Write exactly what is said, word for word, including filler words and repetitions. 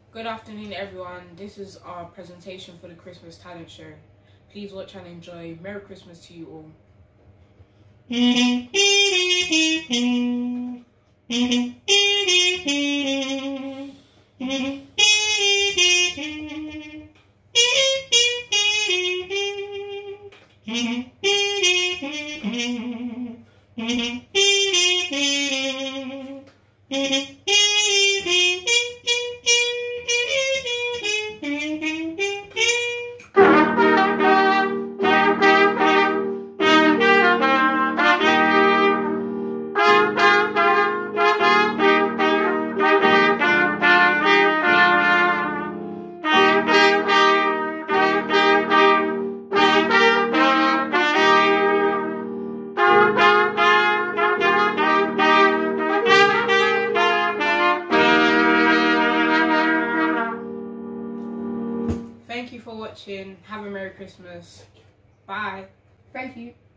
Good afternoon, everyone. This is our presentation for the Christmas talent show. Please watch and enjoy. Merry Christmas to you all. Thank you for watching. Have a Merry Christmas. Bye. Thank you.